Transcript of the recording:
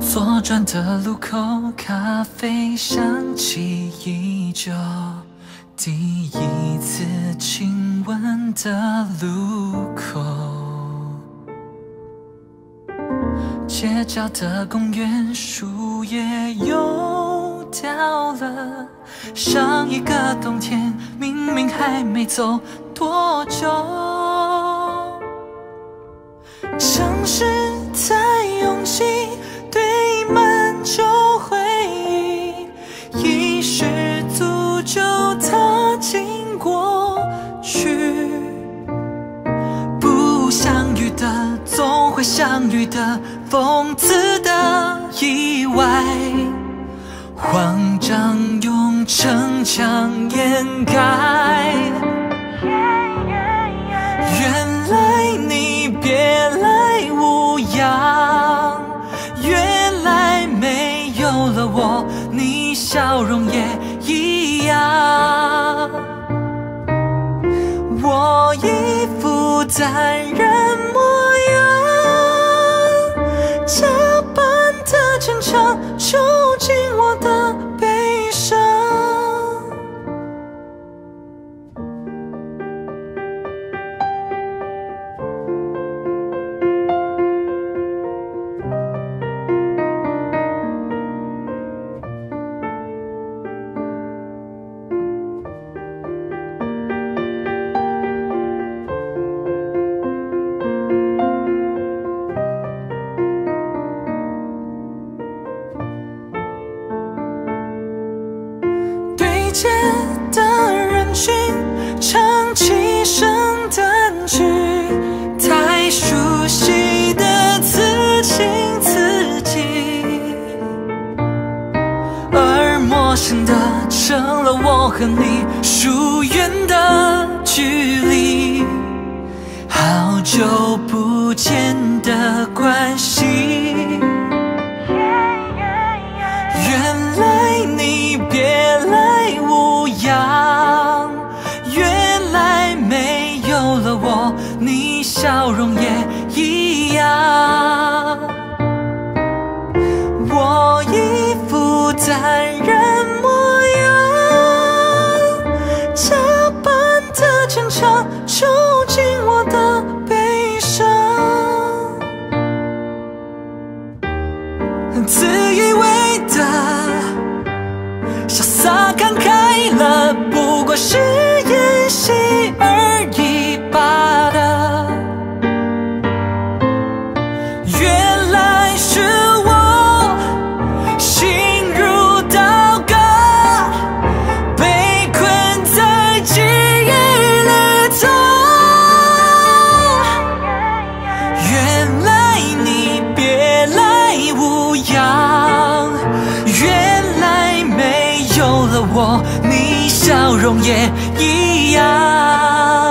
左转的路口，咖啡香气依旧。第一次亲吻的路口，街角的公园，树叶又掉了。上一个冬天，明明还没走多久，城市在拥挤。 堆满旧回忆，一失足就踏进过去。不相遇的总会相遇的，讽刺的意外，慌张用逞强掩盖。原来你别来无恙。 原来没有了我，你笑容也一样。我一副淡然模样，假扮的坚强，囚禁我的悲伤。 街的人群唱起圣诞曲，太熟悉的自情自己，而陌生的成了我和你疏远的距离，好久不见的关系。原来你别来。 原来没有了我，你笑容也一样。我一副淡然模样，假扮的坚强，囚禁我的悲伤。自以为的。 潇洒看开了，不过是演戏而已罢了。原来是我心如刀割，被困在记忆里头。原来你别来无恙，原来没。 有了我，你笑容也一样。